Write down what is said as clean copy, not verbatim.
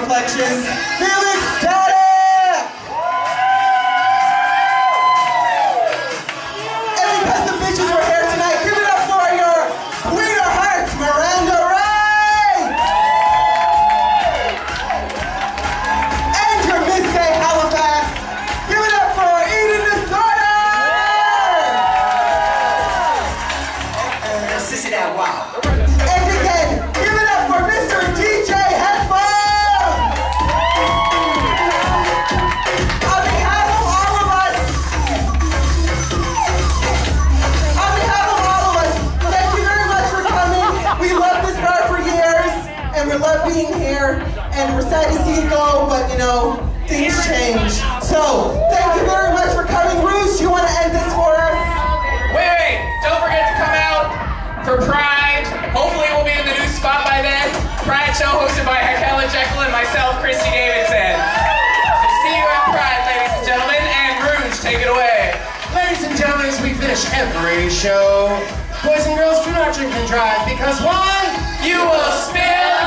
Reflections, Felix Static! And because the bitches were here tonight, give it up for your Queen of Hearts, Miranda Ray! And your Miss Day Halifax, give it up for Eden Disorder! Sissy that wow. And again, give it up for Mr. DJ Headphones! On behalf of all of us, thank you very much for coming. We love this bar for years, and we love being here, and we're sad to see it go, but you know, things change. So, thank you very much for coming. Rouge, do you want to end this for us? Wait, don't forget to come out for Pride. Hopefully we'll be in the new spot by then. Pride show hosted by Hakela Jekyll and myself, Christy Davidson. So see you at Pride, ladies and gentlemen, and Rouge, take it away. Ladies and gentlemen, as we finish every show, boys and girls, do not drink and drive, because why? You will spill